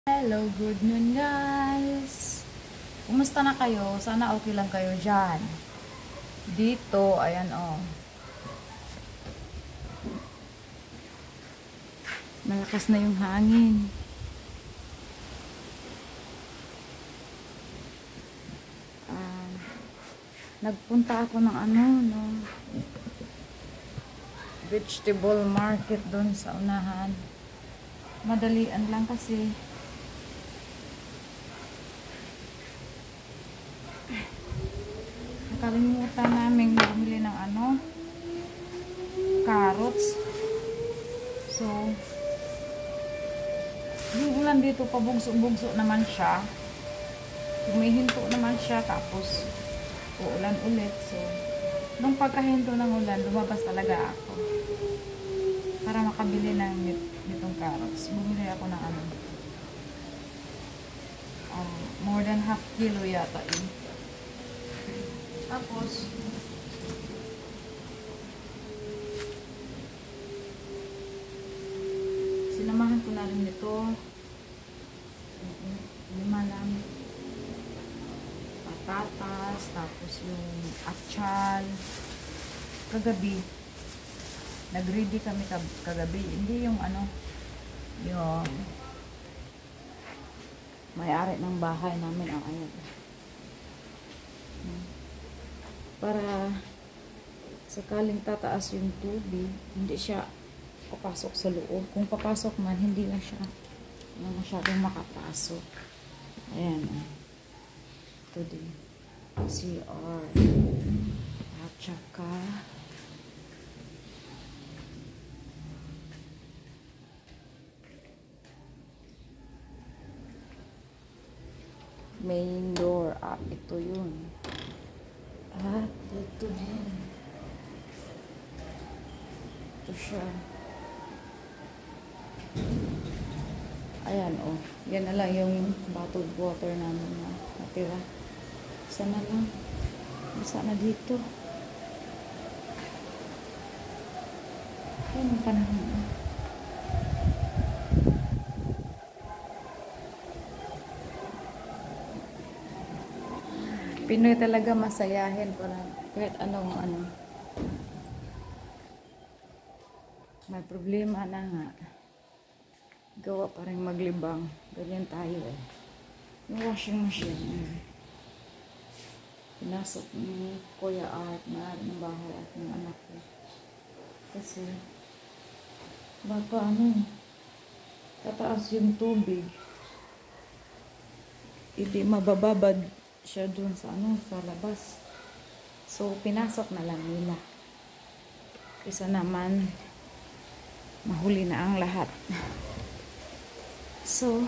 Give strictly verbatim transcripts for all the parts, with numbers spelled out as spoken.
Hello, good noon guys! Kumusta na kayo? Sana okay lang kayo dyan. Dito, ayan o. Oh. Malakas na yung hangin. Uh, nagpunta ako ng ano, no? Vegetable market doon sa unahan. Madalian lang kasi. Nakalimutan namin bumili ng ano, carrots. So, yung ulan dito, pabugso-bugso naman siya. Humihinto naman siya, tapos uulan ulit. So, nung pagkahinto ng ulan, lumabas talaga ako para makabili ng nitong carrots. Bumili ako ng ano, um, more than half kilo yata yun. Tapos, sinamahan ko na rin nito. Lima lang. Patatas, tapos yung atchal. Kagabi, nag-ready kami kagabi. Hindi yung ano, yung may-ari ng bahay namin. Oh, ayun. Para sakaling tataas yung tubig, hindi siya papasok sa loob. Kung papasok man, hindi lang siya hindi masyadong makapasok. Ayan. Ito din. C R. At saka main door. Ah, ito yun. At ito din. Ito siya. Ayan, oh. Yan na lang yung bottled water namin na natira. Isa na lang. Isa na dito. Ayan ang panahon. Pinoy talaga masayahin para kahit anong ano. May problema na nga. Gawa pa rin maglibang. Ganyan tayo eh. Yung washing machine. Eh. Pinasok ni Kuya Art na ng bahay at ng anak ko. Kasi baka ano, tataas yung tubig. Hindi mabababad siya dun sa ano, sa labas. So, pinasok na lang nila. Isa naman, mahuli na ang lahat. So,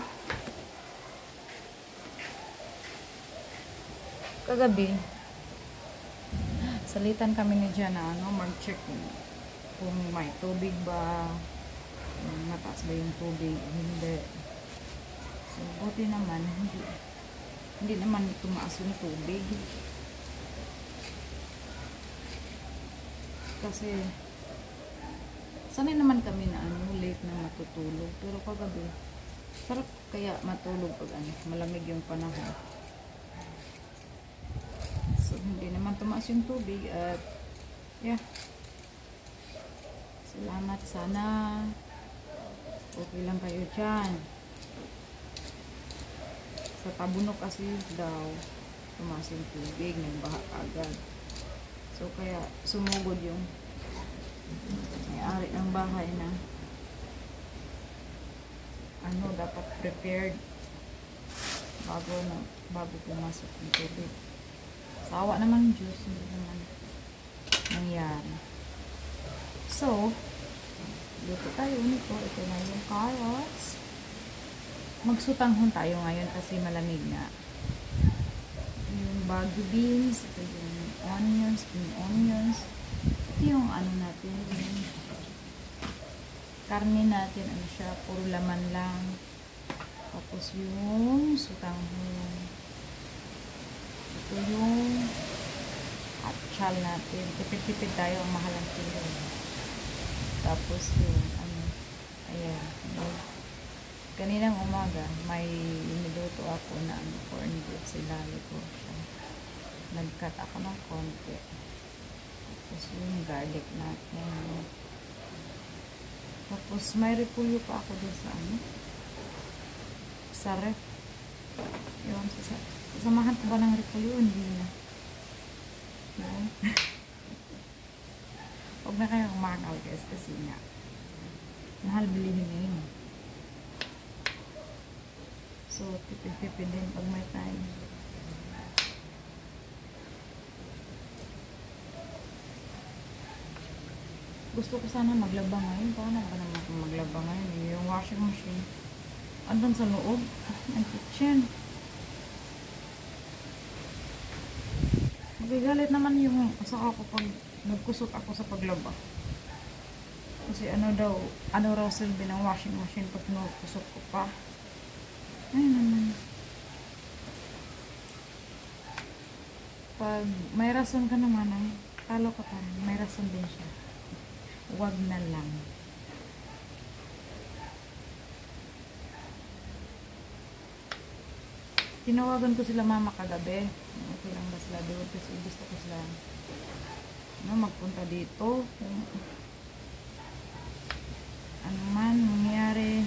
kagabi, salitan kami ni Jana, ano, mag-check kung may tubig ba, mataas ba yung tubig, hindi. So, buti naman, hindi. Hindi naman tumaas yung tubig. Kasi sanay naman kami na ano, late na matutulog. Pero kagabi, sarap kaya matulog pag ano, malamig yung panahon. So, hindi naman tumaas yung tubig. At yeah, salamat. Sana okay lang kayo dyan. Sa Tabunok kasi daw tumaas yung tubig, nagbaha agad. So kaya sumugod yung may-ari ng bahay na ano, dapat prepared bago na bago pumasok yung tubig. Sawa naman yung Diyos, hindi naman nangyari. So, dito tayo nito. Ito na yung carrots. Magsutanghon tayo ngayon kasi malamig nga. Yung bagu beans, ito yung onions, yung onions. Ito yung ano natin, yung karne natin, ano siya, puro laman lang. Tapos yung sutanghon. Ito yung atchal natin. Tipid-tipid tayo, ang mahal ang kilo. Tapos yung ano, ayan, Kaninang umaga, may niluto ako na ano, corn beef, silali ko siya. Nag-cut ako ng konti. Tapos yung garlic natin. Tapos may repolyo pa ako doon sa ano, sa ref. Yun, sa, samahan ko ba ng repolyo? Hindi na. Yun. Huwag na kayo kumakal guys kasi nga mahal bilihin ngayon. So, tipid-tipid din pag may time. Gusto ko sana maglaba ngayon. Paano ba naman kung maglaba ngayon? Yung washing machine andun sa loob ng kitchen. Magigalit naman yung asawa ko pag nagkusot ako sa paglaba. Kasi ano daw, ano raw silbi ng washing machine pag nagkusot ko pa. Ay naman. Pag may rason ka naman ay, talo ka pa rin. May rason din siya. Huwag na lang. Tinawagan ko sila mama kagabi. Okay lang ba sila doon? Kasi gusto ko sila no, magpunta dito. Ano man mangyari.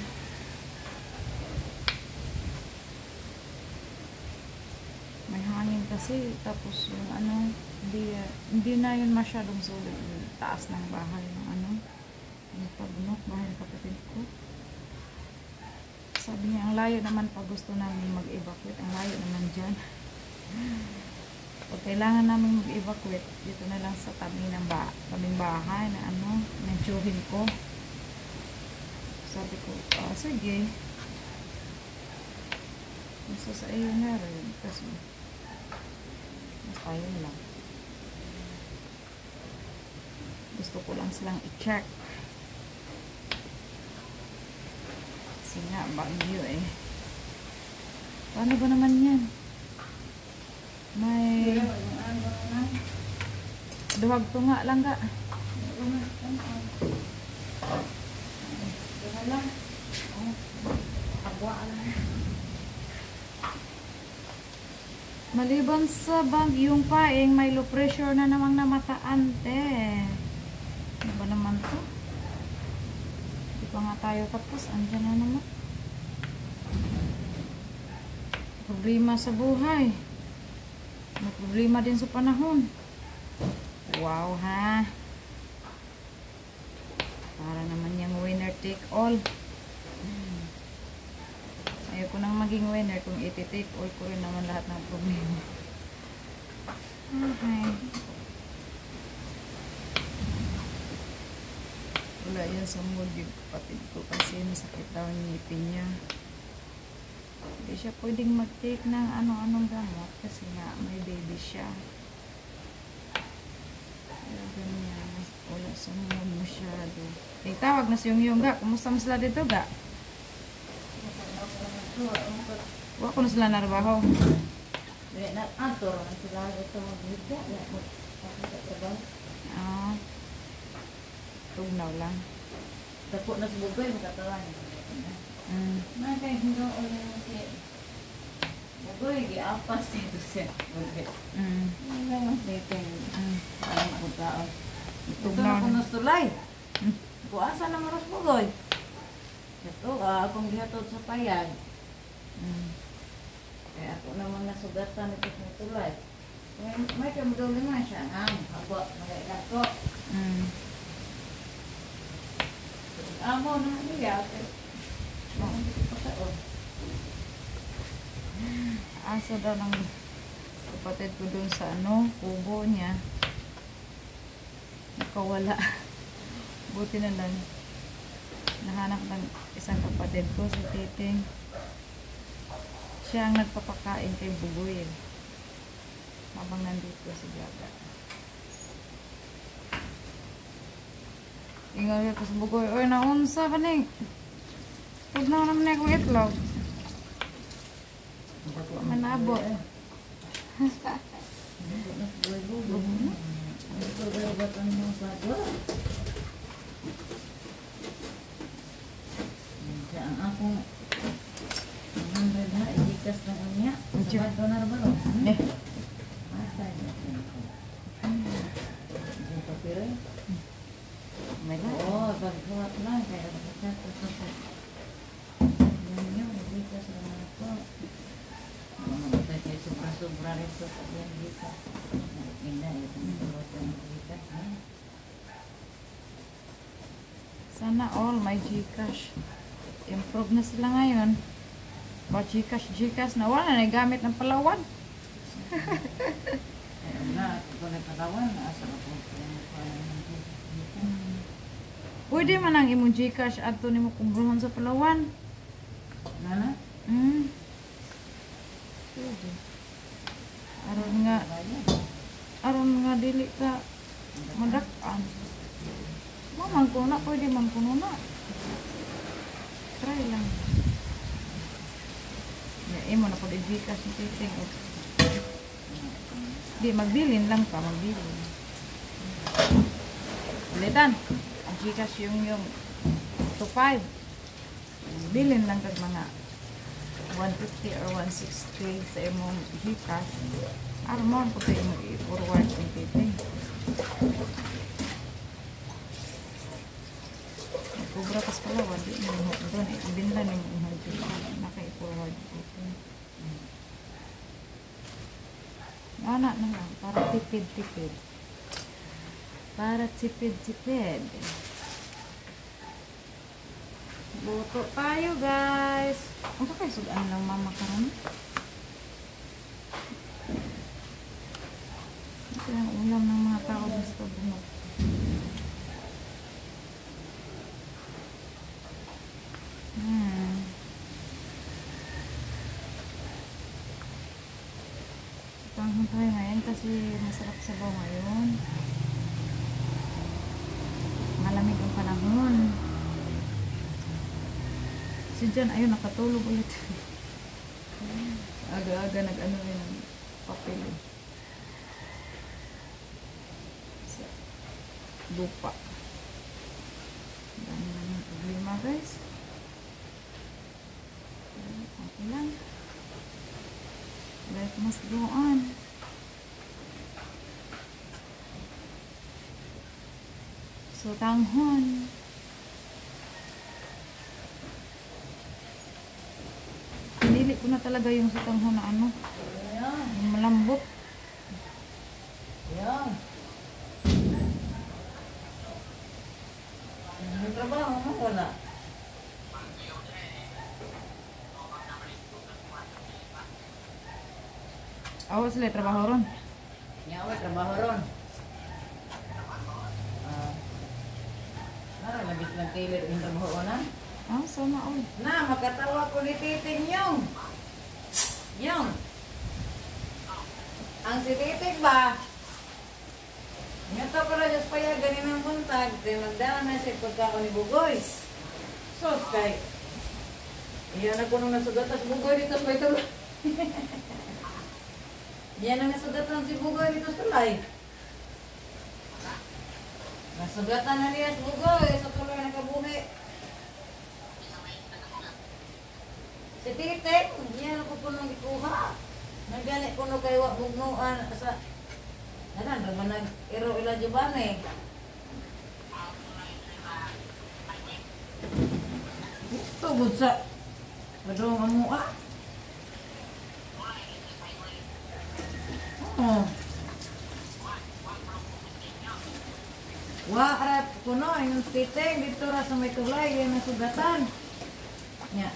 May hangin kasi. Tapos yung ano, hindi, hindi na yun masyadong sulit. Yung taas ng bahay ng ano. Yung pagnok, bahay ng kapatid ko. Sabi niya, ang layo naman pag gusto namin mag-evacuate. Ang layo naman dyan. Pag kailangan namin mag-evacuate, dito na lang sa tabi ng ba tabing bahay na ano, medyohin ko. Sabi ko, ah, sige. Nasa sa iyo na rin. Kasi, mas tayo lang. Gusto ko lang silang i-check. Kasi nga, bagyo eh. Paano ba naman yan? May duhag to nga lang ga. Maliban sa bagyong paing, may low pressure na namang namataan te. Ano ba naman to? Hindi pa nga tayo tapos. Andyan na naman. Problema sa buhay. May problema din sa panahon. Wow ha. Para naman yung winner take all. Hmm. Ayoko nang maging winner kung iti-take all ko rin naman lahat ng problema. Okay. Wala yan sa mood yung kapatid ko kasi masakit daw yung ngipin niya. Hindi siya pwedeng mag-take ng ano-anong gamot kasi nga may baby siya. Kaya ganyan. Wala sa mood masyado. Eh, tawag na si Yung Yung ga. Kumusta mo sila dito ga? Wala ko na sila narabaho. Ah. Tugnaw lang. Dapo na sa bugay, makatawan. Mm. Mga kayo hindi ko ulit mo si bugay, giapas dito siya. Bugay. Mm. Hindi lang mas dating. Mm. Parang ako tao. Ito Tugnaw na kung na. nastulay. Mm. Kuasa na maras bugay. Ito, ah, akong gihatod sa payag. Mm. Kaya ako naman nasugatan ito sa tulay. May, may kamudol naman siya. Ang habo, magailan ko. Mm. Amo na niya. Asa daw ng kapatid ko dun sa ano, kubo niya. Nakawala. Buti na lang. Nahanap ng isang kapatid ko, si Titing. Siya ang nagpapakain kay Bugoy. Habang nandito si Gaga. Ingat ko sa Bugoy. Oy, naunsa ba ni? Huwag na naman akong itlog. Manabot. Ang akong Gcash na unya. Unya. Sa donar ba lo? Eh. Asa yun? Yung papiro eh. May lahat. Oo, pagkuhat lang. Kaya kapag kapag yun yun, Gcash na ako. Mga tayo sobra-sobra rin sa yan Gcash. Ina, yung tulot ng Gcash na. Sana all may Gcash. Improve na sila ngayon. Ba Gcash, Gcash na wala na gamit ng Palawan. Ayun na, kung nagkatawan, asa na po. Pwede man ang imong Gcash ato nimo kumbruhon sa Palawan. Nana? Hmm. Pwede. Aron nga, aron nga dili ka madak-an. Mamang kuno na, pwede man kuno na. Try lang. Ya, imo na pag i-Gcash ni Titing. Di, magbilin lang ka, magbilin. Ulitan. Ang Gcash yung yung two five. Bilin lang kag mga one fifty or one sixty sa imong Gcash. Armon ko tayo mo i-forward ang Titing. Kubra kas pala, wadi mo doon. Ibinla ni mo ihang Gcash. Naka-i-forward dito. Anak na lang, para tipid-tipid. Para tipid-tipid. Luto tayo, guys. Ano kayo sugaan lang mama karon? Ito yung ulam ng mga tao gusto bumag. Hmm. Panghon tayo ngayon kasi masarap sabaw ngayon. Malamig ang panahon. Si Jan, ayun, nakatulog ulit. Aga-aga nag-ano rin ng papel. Sa lupa. Dami na ng problema, guys. Okay lang. Life must go on. So, tanghon. Pinili ko na talaga yung sa tanghon na ano. Ayan. Yung malambot. Ayan. May trabaho mo, wala. Awa sila trabaho ron. Yan, may trabaho ron. Ah. Nara, labis lang tailor yung trabaho ko na. Ah, sana all. Na, makatawa ko ni Titing yung. Yung. Ang si Titing ba? Ngato ko lang yung paya ganin ng buntag. Kaya magdala na siya pagkako ni Bugoy. Sos kay. Iyan ako nung nasugatas Bugoy dito sa ito. Yan ang nasugatan si Bugoy dito sa tulay. Nasugatan na niya si Bugoy sa tulay nakabuhi. Si Titing, yan ako po nang ikuha. Nagani ko no kayo mugnuan sa anan ra man nag-iro ila jubane. Tugod sa padong amo ah. Oh. Wa arap kuno yung Titing dito ra sa may tulay yung nasugatan. Nya.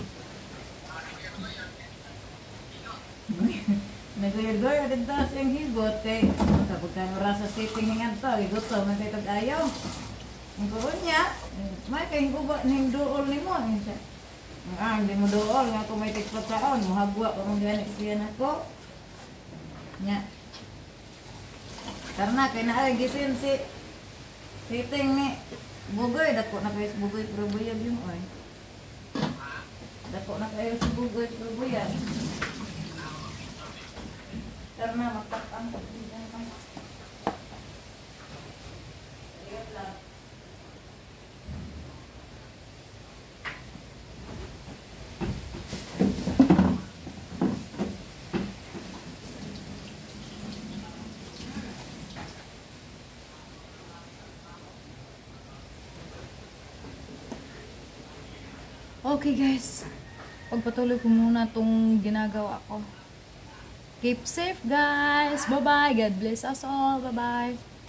Nagayagay at taas yung higot kay kapag ka rasa Titing hingan to, higot to, man kayo ayaw. Ang kuron niya, may kayong guba ng dool ni mo. Ah, hindi mo dool, nga kung may tikpagkaon, muhagwa pa mong ganit siya na ko. Nya. Karena kay na gisin si Titing ni Bugoy, dako na kayo si Bugoy pero buyag yun oy. Dako na kayo si Bugoy pero buyag. Karena makatang pagbigan ka. Lihat lang. Okay guys, pagpatuloy ko muna tong ginagawa ko. Keep safe guys. Bye bye. God bless us all. Bye bye.